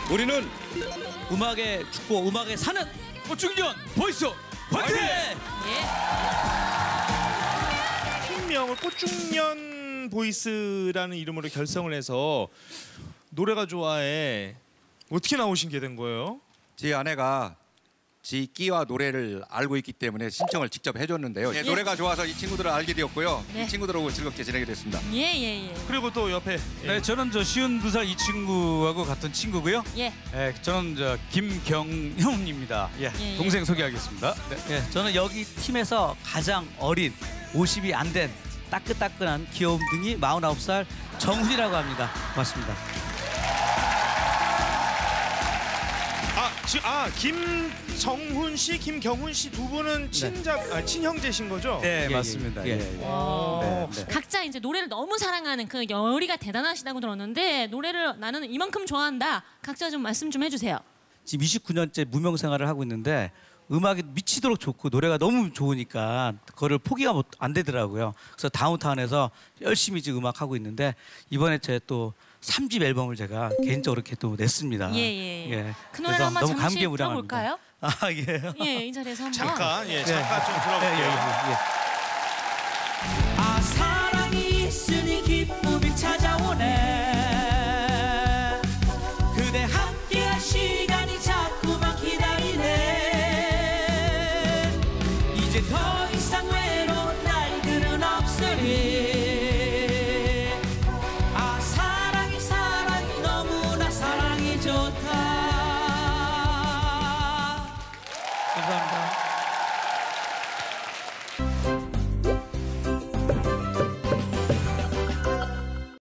우리는 음악에 죽고 음악에 사는 꽃중년 보이스 화이팅! 팀명을 꽃중년 보이스라는 이름으로 결성을 해서 노래가 좋아해 어떻게 나오신 게 된 거예요? 제 아내가 지 끼와 노래를 알고 있기 때문에 신청을 직접 해줬는데요. 네, 노래가 좋아서 이 친구들을 알게 되었고요. 네. 이 친구들하고 즐겁게 지내게 됐습니다. 예. 그리고 또 옆에 네, 저는 저 52살 이 친구하고 같은 친구고요. 예. 저는 저 김경형입니다. 예. 동생 소개하겠습니다. 네. 예, 저는 여기 팀에서 가장 어린 50이 안 된 따끈따끈한 귀여움둥이 49살 정훈이라고 합니다. 고맙습니다. 김정훈 씨, 김경훈 씨 두 분은 친형제신 거죠? 네, 맞습니다. 예. 네. 각자 이제 노래를 너무 사랑하는 그 열의가 대단하시다고 들었는데 노래를 나는 이만큼 좋아한다. 각자 좀 말씀 좀 해주세요. 지금 29년째 무명 생활을 하고 있는데 음악이 미치도록 좋고 노래가 너무 좋으니까 그거를 포기가 안 되더라고요. 그래서 다운타운에서 열심히 지금 음악 하고 있는데 이번에 제 또 3집 앨범을 제가 개인적으로 이렇게 또 냈습니다. 예. 그 노래를 그래서 한번 너무 잠시 감개무량합니다. 들어볼까요? 아, 예. 예, 이 자리에서 한번. 잠깐 좀 들어볼게요. 예.